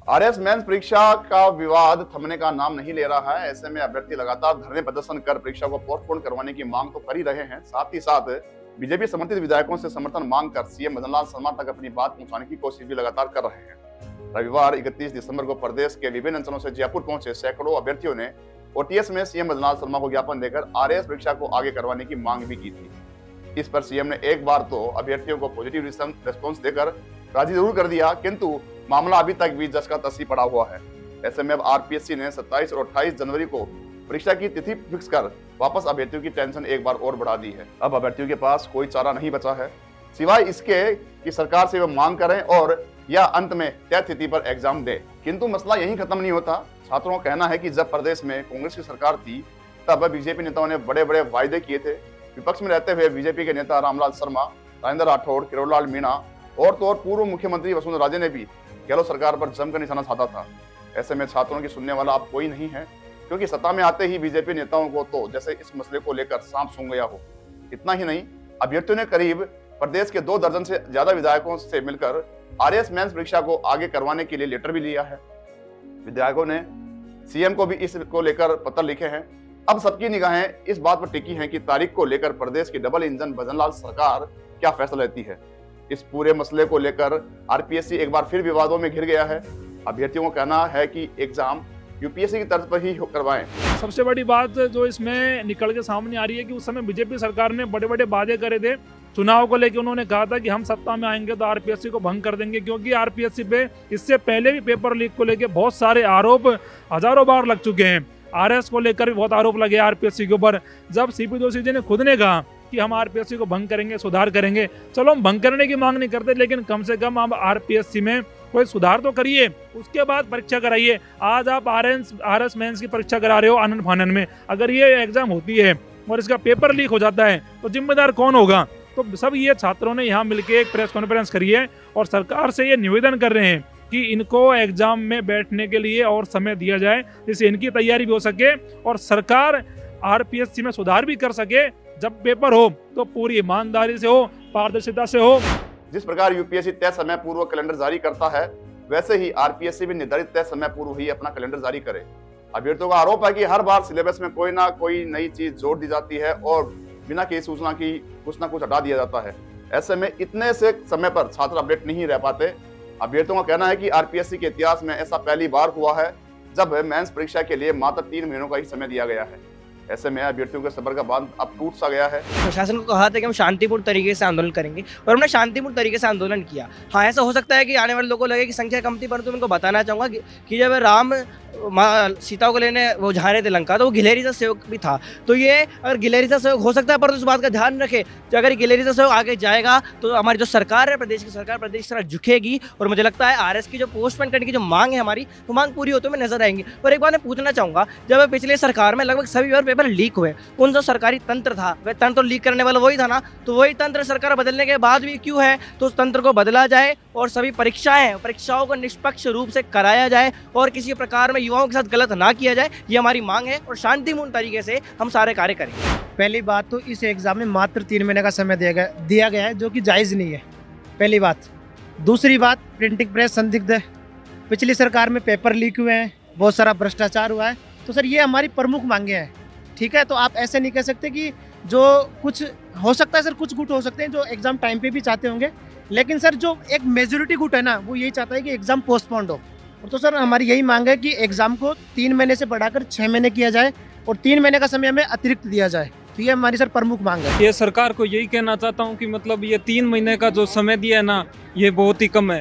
RS mains परीक्षा का विवाद थमने का नाम नहीं ले रहा है। ऐसे में अभ्यर्थी लगातार धरने प्रदर्शन कर परीक्षा को पोस्टपोन करवाने की मांग तो कर ही रहे हैं, साथ ही साथ बीजेपी समर्थित विधायकों से समर्थन मांग कर सीएम भजन लाल शर्मा तक अपनी बात पहुंचाने की कोशिश भी लगातार कर रहे हैं। रविवार 31 दिसंबर को प्रदेश के विभिन्न अंचलों से जयपुर पहुंचे सैकड़ों अभ्यर्थियों ने ओटीएस में सीएम भजन लाल शर्मा को ज्ञापन देकर आरएएस परीक्षा को आगे करवाने की मांग भी की थी। इस पर सीएम ने एक बार तो अभ्यर्थियों को पॉजिटिव रिस्पॉन्स देकर राजी जरूर कर दिया, किंतु मामला अभी तक भी जस का तस ही पड़ा हुआ है। ऐसे में अब आरपीएससी ने 27 और 28 जनवरी को परीक्षा की तिथि फिक्स कर वापस अभ्यर्थियों की टेंशन एक बार और बढ़ा दी है। अब अभ्यर्थियों के पास कोई चारा नहीं बचा है सिवाय इसके कि सरकार से वे मांग करें और या अंत में तय तिथि पर एग्जाम दे। किंतु मसला यहीं खत्म नहीं होता। छात्रों का कहना है कि जब प्रदेश में कांग्रेस की सरकार थी तब बीजेपी नेताओं ने बड़े बड़े वायदे किए थे। विपक्ष में रहते हुए बीजेपी के नेता रामलाल शर्मा, राजेंद्र राठौड़, किरोड़लाल मीणा और तो और पूर्व मुख्यमंत्री वसुंधरा राजे ने भी गहलोत सरकार पर जमकर निशाना साधा था। ऐसे में छात्रों की सुनने वाला अब कोई नहीं है, क्योंकि सत्ता में आते ही बीजेपी नेताओं को तो जैसे इस मसले को लेकर सांप सूंघ गया हो। इतना ही नहीं, अभ्यर्थियों ने करीब प्रदेश के 2 दर्जन से ज्यादा विधायकों से मिलकर आरएएस मेंस परीक्षा को आगे करवाने के लिए लेटर भी लिया है। विधायकों ने सीएम को भी इसको लेकर पत्र लिखे हैं। अब सबकी निगाहें इस बात पर टिकी हैं कि तारीख को लेकर प्रदेश की डबल इंजन भजन लाल सरकार क्या फैसला लेती है। इस पूरे मसले को लेकर आरपीएससी एक बार फिर विवादों में घिर गया है। अभ्यर्थियों का कहना है कि एग्जाम यूपीएससी की तर्ज पर ही करवाएं। सबसे बड़ी बात जो इसमें निकल के सामने आ रही है कि उस समय बीजेपी सरकार ने बड़े बड़े वादे करे थे चुनाव को लेकर। उन्होंने कहा था कि हम सत्ता में आएंगे तो आरपीएससी को भंग कर देंगे, क्योंकि आरपीएससी पे इससे पहले भी पेपर लीक को लेकर बहुत सारे आरोप हजारों बार लग चुके हैं। आरएस को लेकर भी बहुत आरोप लगे आरपीएससी के ऊपर। जब सीपी जोशी जी ने खुद ने कहा कि हम आरपीएससी को भंग करेंगे, सुधार करेंगे, चलो हम भंग करने की मांग नहीं करते, लेकिन कम से कम आप आरपीएससी में कोई सुधार तो करिए, उसके बाद परीक्षा कराइए। आज आप आरएस मेंस की परीक्षा करा रहे हो आनन फानन में। अगर ये एग्जाम होती है और इसका पेपर लीक हो जाता है तो जिम्मेदार कौन होगा? तो सब ये छात्रों ने यहाँ मिलकर एक प्रेस कॉन्फ्रेंस करी है और सरकार से ये निवेदन कर रहे हैं कि इनको एग्जाम में बैठने के लिए और समय दिया जाए, जिससे इनकी तैयारी भी हो सके और सरकार आरपीएससी में सुधार भी कर सके। जब पेपर हो तो पूरी ईमानदारी से हो, पारदर्शिता से हो। जिस प्रकार यूपीएससी तय समय पूर्व कैलेंडर जारी करता है, वैसे ही आरपीएससी भी निर्धारित तय समय पूर्व ही अपना कैलेंडर जारी करे। अभ्यर्थियों का आरोप है कि हर बार सिलेबस में कोई ना कोई नई चीज जोड़ दी जाती है और बिना किसी सूचना की कुछ ना कुछ हटा दिया जाता है। ऐसे में इतने से समय पर छात्र अपडेट नहीं रह पाते। अभ्यर्थियों का कहना है कि आरपीएससी के इतिहास में ऐसा पहली बार हुआ है जब मेंस परीक्षा के लिए मात्र 3 महीनों का ही समय दिया गया है। ऐसे में अभ्यर्थियों के सब्र का बांध अब टूट सा गया है। प्रशासन को कहा था कि हम शांतिपूर्ण तरीके से आंदोलन करेंगे और हमने शांतिपूर्ण तरीके से आंदोलन किया। हाँ, ऐसा हो सकता है कि आने वाले लोगों को लगे कि संख्या कम थी, परंतु मैं उनको बताना चाहूँगा कि जब राम माँ सीता को लेने वो जा रहे थे लंका, तो वो गिलहरी सा सेवक भी था। तो ये अगर गिलहरी सा सेवक हो सकता है, परंतु उस बात का ध्यान रखे कि अगर गिलहरी सा सेवक आगे जाएगा तो हमारी जो सरकार है, प्रदेश की सरकार प्रदेश की तरफ झुकेगी। और मुझे लगता है आरएस की जो पोस्टपोन करने की जो मांग है हमारी, वो मांग पूरी होते हुए नजर आएंगी। और एक बात मैं पूछना चाहूँगा, जब पिछले सरकार में लगभग सभी पेपर लीक हुए, उन जो सरकारी तंत्र था वह तंत्र लीक करने वाला वही था ना, तो वही तंत्र सरकार बदलने के बाद भी क्यों है? तो उस तंत्र को बदला जाए और सभी परीक्षाओं को निष्पक्ष रूप से कराया जाए और किसी प्रकार में युवाओं के साथ गलत ना किया जाए, ये हमारी मांग है और शांतिपूर्ण तरीके से हम सारे कार्य करेंगे। पहली बात तो इस एग्जाम में मात्र 3 महीने का समय दिया गया है, जो कि जायज़ नहीं है, पहली बात। दूसरी बात, प्रिंटिंग प्रेस संदिग्ध है। पिछली सरकार में पेपर लीक हुए हैं, बहुत सारा भ्रष्टाचार हुआ है। तो सर ये हमारी प्रमुख मांगे हैं, ठीक है? तो आप ऐसे नहीं कह सकते कि जो कुछ हो सकता है सर, कुछ गुट हो सकते हैं जो एग्ज़ाम टाइम पे भी चाहते होंगे, लेकिन सर जो एक मेजोरिटी गुट है ना, वो यही चाहता है कि एग्ज़ाम पोस्टपोन्ड हो। तो सर हमारी यही मांग है कि एग्ज़ाम को 3 महीने से बढ़ाकर 6 महीने किया जाए और 3 महीने का समय हमें अतिरिक्त दिया जाए। तो ये हमारी सर प्रमुख मांग है। ये सरकार को यही कहना चाहता हूँ कि मतलब ये 3 महीने का जो समय दिया है ना, ये बहुत ही कम है।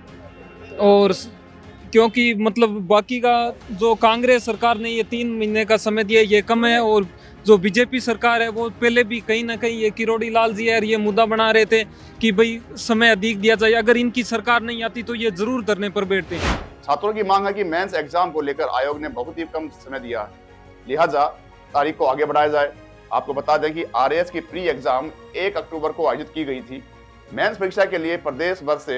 और क्योंकि मतलब बाकी का जो कांग्रेस सरकार ने ये 3 महीने का समय दिया, ये कम है। और जो बीजेपी सरकार है वो पहले भी कहीं ना कहीं ये किरोड़ी लाल जी है, ये मुद्दा बना रहे थे कि भाई समय अधिक दिया जाए। अगर इनकी सरकार नहीं आती तो ये जरूर धरने पर बैठते। छात्रों की मांग है कि मेंस एग्जाम को लेकर आयोग ने बहुत ही कम समय दिया है, लिहाजा तारीख को आगे बढ़ाया जाए। आपको बता दें कि आरएएस की प्री एग्जाम 1 अक्टूबर को आयोजित की गई थी। मेंस परीक्षा के लिए प्रदेश भर से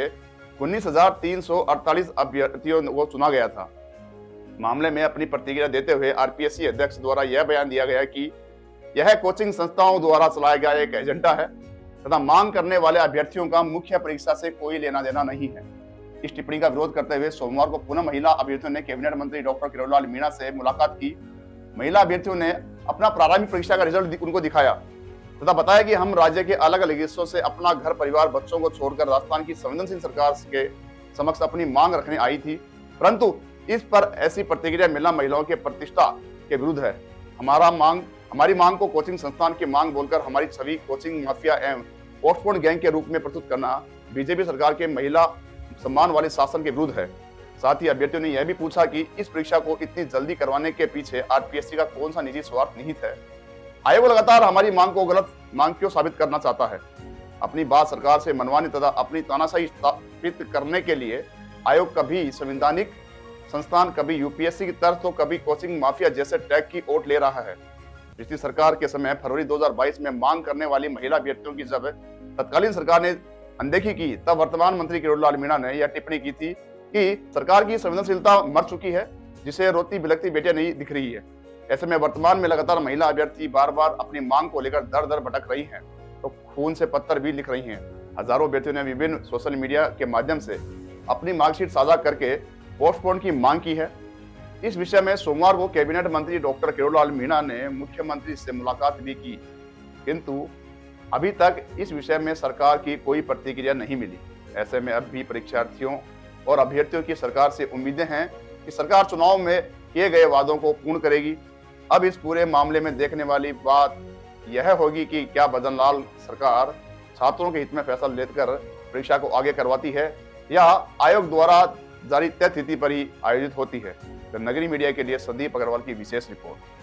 19,348 अभ्यर्थियों को चुना गया था। मामले में अपनी प्रतिक्रिया देते हुए आरपीएससी अध्यक्ष द्वारा यह बयान दिया गया कि यह कोचिंग संस्थाओं द्वारा चलाया गया एक एजेंडा है तथा मांग करने वाले अभ्यर्थियों का मुख्य परीक्षा से कोई लेना देना नहीं है। इस टिप्पणी का विरोध करते हुए सोमवार को पुनः महिला अभ्यर्थियों ने कैबिनेट मंत्री डॉक्टर किरोड़ीलाल मीणा से मुलाकात की। महिला अभ्यर्थियों ने अपना प्रारंभिक परीक्षा का रिजल्ट उनको दिखाया तथा बताया कि हम राज्य के अलग अलग हिस्सों से अपना घर परिवार बच्चों को छोड़कर राजस्थान की संवेदनशील सरकार के समक्ष अपनी मांग रखने आई थी, परंतु इस पर ऐसी प्रतिक्रिया मिलना महिलाओं के प्रतिष्ठा के विरुद्ध है। हमारी मांग को कोचिंग संस्थान की मांग बोलकर हमारी छवि कोचिंग माफिया एवं पोस्टपोन गैंग के रूप में प्रस्तुत करना बीजेपी सरकार के महिला सम्मान वाले शासन के विरुद्ध है। साथ ही अभ्यर्थियों ने यह भी पूछा कि इस परीक्षा को इतनी जल्दी करवाने के पीछे आरपीएससी का कौन सा निजी स्वार्थ निहित है। आयोग लगातार हमारी मांग को गलत मांग क्यों साबित करना चाहता है। अपनी बात सरकार से मनवाने तथा अपनी तानाशाही स्थापित करने के लिए आयोग कभी संवैधानिक संस्थान, कभी यूपीएससी की तर्ज तो कभी कोचिंग माफिया जैसे टैग की ओट ले रहा है। पिछली सरकार के समय फरवरी 2022 में मांग करने वाली महिला अभ्यर्थियों की जब तत्कालीन सरकार ने अनदेखी की, तब वर्तमान मंत्री किरोड़ीलाल मीणा ने यह टिप्पणी की थी कि सरकार की संवेदनशीलता मर चुकी है, जिसे रोती बिलखती बेटियां नहीं दिख रही है। ऐसे में वर्तमान में लगातार महिला अभ्यर्थी बार बार अपनी मांग को लेकर दर दर भटक रही हैं, तो खून से पत्थर भी लिख रही हैं। हजारों अभ्यर्थियों ने विभिन्न सोशल मीडिया के माध्यम से अपनी मार्कशीट साझा करके पोस्टपोन की मांग की है। इस विषय में सोमवार को कैबिनेट मंत्री डॉक्टर किरोड़ीलाल मीणा ने मुख्यमंत्री से मुलाकात भी की, किंतु अभी तक इस विषय में सरकार की कोई प्रतिक्रिया नहीं मिली। ऐसे में अब भी परीक्षार्थियों और अभ्यर्थियों की सरकार से उम्मीदें हैं कि सरकार चुनाव में किए गए वादों को पूर्ण करेगी। अब इस पूरे मामले में देखने वाली बात यह होगी कि क्या भजनलाल सरकार छात्रों के हित में फैसला लेकर परीक्षा को आगे करवाती है या आयोग द्वारा जारी तय तिथि पर ही आयोजित होती है। तो नगरी मीडिया के लिए संदीप अग्रवाल की विशेष रिपोर्ट।